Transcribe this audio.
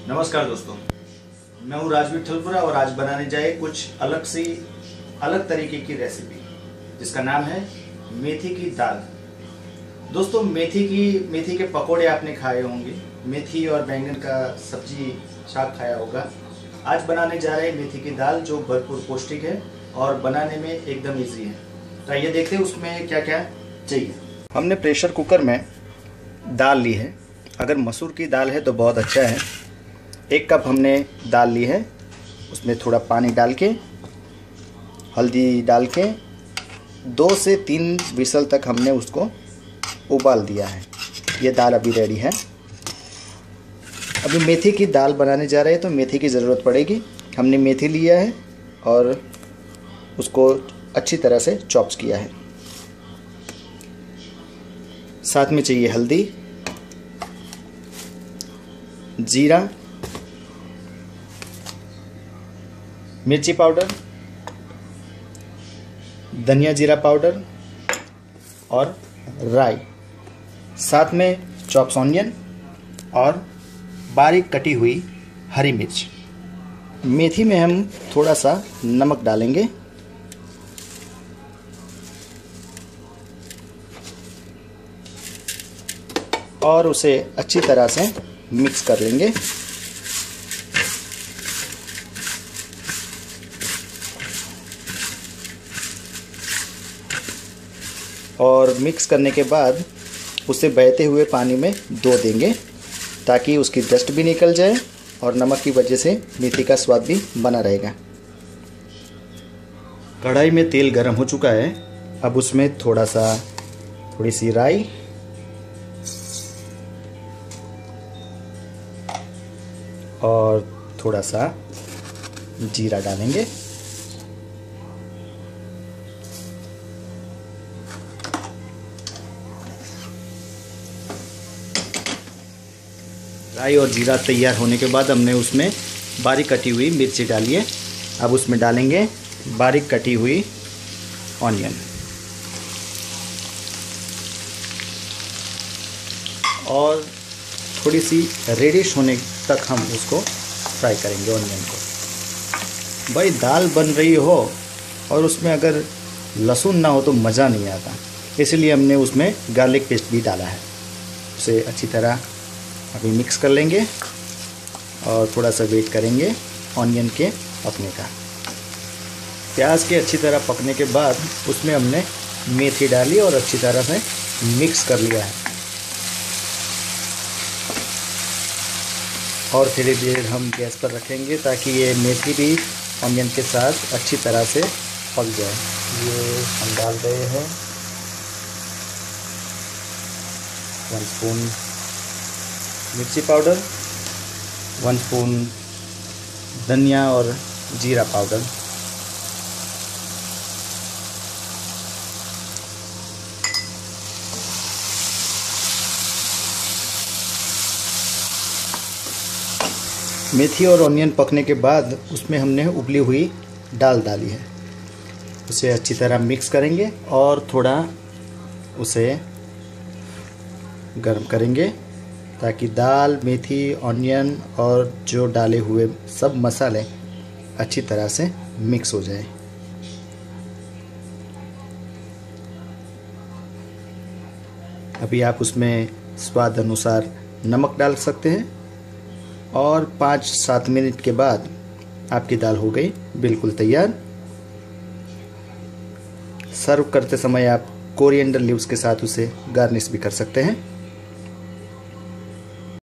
नमस्कार दोस्तों, मैं हूं राजवीर ठलपुरा और आज बनाने जाए कुछ अलग तरीके की रेसिपी जिसका नाम है मेथी की दाल। दोस्तों, मेथी के पकोड़े आपने खाए होंगे, मेथी और बैंगन का सब्जी शाक खाया होगा। आज बनाने जा रहे हैं मेथी की दाल जो भरपूर पौष्टिक है और बनाने में एकदम इजी है। तो आइए देखते हैं उसमें क्या क्या चाहिए। हमने प्रेशर कुकर में दाल ली है। अगर मसूर की दाल है तो बहुत अच्छा है। 1 कप हमने दाल ली है, उसमें थोड़ा पानी डाल के, हल्दी डाल के 2 से 3 विसल तक हमने उसको उबाल दिया है। ये दाल अभी रेडी है। अभी मेथी की दाल बनाने जा रहे हैं तो मेथी की ज़रूरत पड़ेगी। हमने मेथी लिया है और उसको अच्छी तरह से चॉप्स किया है। साथ में चाहिए हल्दी, जीरा, मिर्ची पाउडर, धनिया जीरा पाउडर और राई, साथ में चॉप्स ऑनियन और बारीक कटी हुई हरी मिर्च। मेथी में हम थोड़ा सा नमक डालेंगे और उसे अच्छी तरह से मिक्स कर लेंगे। और मिक्स करने के बाद उसे बहते हुए पानी में धो देंगे ताकि उसकी डस्ट भी निकल जाए और नमक की वजह से मेथी का स्वाद भी बना रहेगा। कढ़ाई में तेल गर्म हो चुका है। अब उसमें थोड़ी सी राई और थोड़ा सा जीरा डालेंगे। राई और जीरा तैयार होने के बाद हमने उसमें बारीक कटी हुई मिर्ची डाली है। अब उसमें डालेंगे बारीक कटी हुई ऑनियन और थोड़ी सी रेडिश होने तक हम उसको फ्राई करेंगे ऑनियन को। भाई, दाल बन रही हो और उसमें अगर लहसुन ना हो तो मज़ा नहीं आता, इसलिए हमने उसमें गार्लिक पेस्ट भी डाला है। उसे अच्छी तरह अभी मिक्स कर लेंगे और थोड़ा सा वेट करेंगे ऑनियन के पकने का। प्याज के अच्छी तरह पकने के बाद उसमें हमने मेथी डाली और अच्छी तरह से मिक्स कर लिया है और थोड़ी देर हम गैस पर रखेंगे ताकि ये मेथी भी ऑनियन के साथ अच्छी तरह से पक जाए। ये हम डाल रहे हैं 1 स्पून मिर्ची पाउडर, 1 स्पून धनिया और जीरा पाउडर, मेथी और ऑनियन पकने के बाद उसमें हमने उबली हुई दाल डाली है। उसे अच्छी तरह मिक्स करेंगे और थोड़ा उसे गर्म करेंगे ताकि दाल, मेथी, ऑनियन और जो डाले हुए सब मसाले अच्छी तरह से मिक्स हो जाए। अभी आप उसमें स्वाद अनुसार नमक डाल सकते हैं और 5-7 मिनट के बाद आपकी दाल हो गई बिल्कुल तैयार। सर्व करते समय आप कोरिएंडर लीव्स के साथ उसे गार्निश भी कर सकते हैं।